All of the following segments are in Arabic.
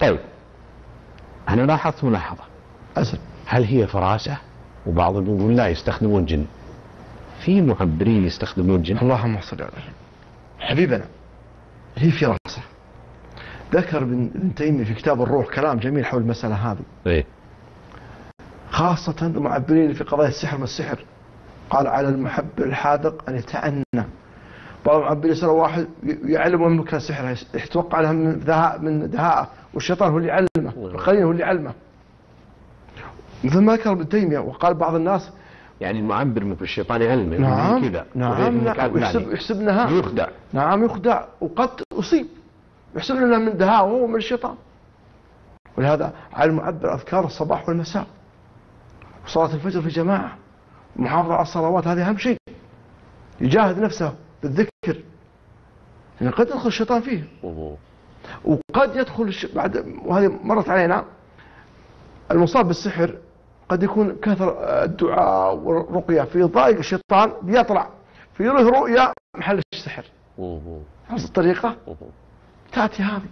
طيب أنا لاحظت ملاحظة أسف. هل هي فراسة؟ وبعضهم يقول لا يستخدمون جن. في معبرين يستخدمون جن؟ اللهم صل على النبي. حبيبنا هي فراسة. ذكر ابن تيمية في كتاب الروح كلام جميل حول المسألة هذه. إيه؟ خاصة المعبرين في قضايا السحر والسحر. قال على المحبر الحاذق أن يتأنى. بعض المعبرين يسأل واحد يعلمه من مكان السحر، يتوقع لها من دهاءه، والشيطان هو اللي يعلمه، القرين هو اللي يعلمه. مثل ما ذكر ابن تيمية. وقال بعض الناس يعني المعبر مثل الشيطان يعلمه نعم كذا. نعم يحسب انها يخدع. نعم يخدع وقد أصيب، يحسب انها من دهاء وهو من الشيطان. ولهذا على المعبر أذكار الصباح والمساء وصلاة الفجر في جماعة، المحافظة على الصلوات، هذه أهم شيء. يجاهد نفسه بالذكر، لأن قد يدخل الشيطان فيه. وقد يدخل بعد، وهذه مرت علينا، المصاب بالسحر قد يكون كثر الدعاء والرقية في ضائق الشيطان بيطلع في له رؤيا محل السحر. هذه الطريقة تأتي هذه.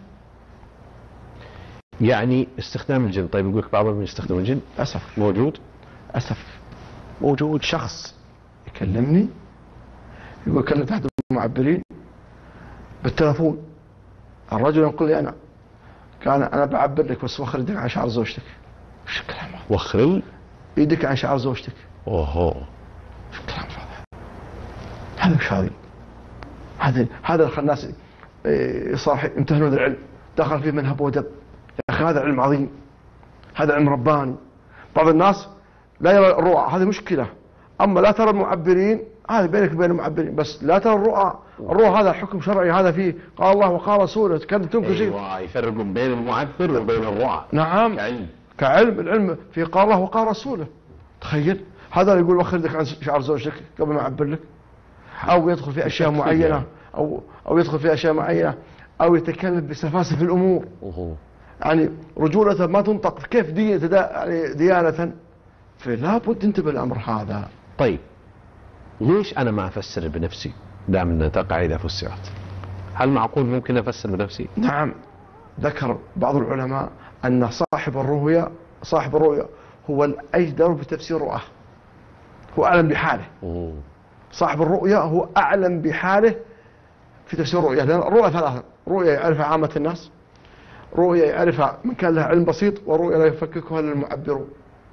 يعني استخدام الجن. طيب يقول لك بعضهم يستخدم الجن. أسف موجود؟ أسف موجود. شخص يكلمني يقول كلمت أحد المعبرين بالتلفون، الرجل يقول لي أنا بعبر لك بس وخر يدك عن شعر زوجتك. وش الكلام هذا؟ وخر يدك عن شعر زوجتك. اوهو وش الكلام هذا؟ وش هذا خلى الناس صاحي يمتهنون هذا العلم، دخل فيه منهب ودب. يا أخي هذا علم عظيم، هذا علم رباني. بعض الناس لا يرى الرؤى، هذه مشكلة. أما لا ترى المعبرين، هذا بينك وبين المعبرين، بس لا ترى الرؤى. الرؤى هذا حكم شرعي، هذا فيه قال الله وقال رسوله، كانت تنكر شيء. أيوة، يفرقون بين المعبر وبين الرؤى. نعم كعلم العلم في قال الله وقال رسوله. تخيل هذا يقول وخر يدك عن شعر زوجتك قبل ما أعبر لك، أو يدخل في أشياء معينة، أو يدخل في أشياء معينة، أو يتكلم بسفاسف الأمور. يعني رجولة ما تنطق، كيف ديانة. فلا بد انتبه الأمر هذا. طيب ليش أنا ما أفسر بنفسي دام أنها تقع إذا فسرت؟ هل معقول ممكن أفسر بنفسي؟ نعم. ذكر بعض العلماء أن صاحب الرؤيا هو الأجدر بتفسير رؤاه، هو أعلم بحاله. صاحب الرؤيا هو أعلم بحاله في تفسير الرؤيا، لأن الرؤيا ثلاثة: رؤيا يعرفها عامة الناس، رؤيا يعرفها من كان لها علم بسيط، ورؤيا لا يفككها للمعبرون.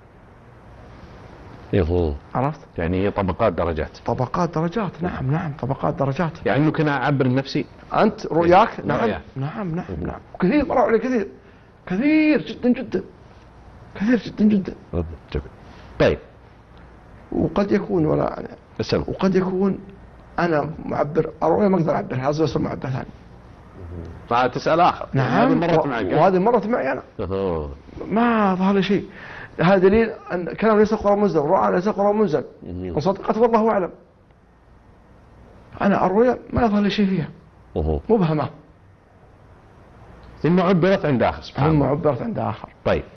عرفت؟ يعني هي طبقات درجات. طبقات درجات. نعم طبقات درجات. يعني ممكن أعبر نفسي أنت رؤياك. نعم كثير مرة عليه، كثير جدا. طيب وقد يكون وقد يكون أنا معبر الرؤيا ما أقدر أعبرها، لازم أصير معبر ثاني. فتسأل آخر. نعم وهذه مرت معي أنا. ما ظهر لي شيء. هذا دليل أن كلام ليس قرآن منزل، رؤى ليس قرآن منزل، وصدقت والله أعلم. أنا الرؤيا ما يظهر لي شيء فيها، مبهمة. ثم عبرت عند آخر. طيب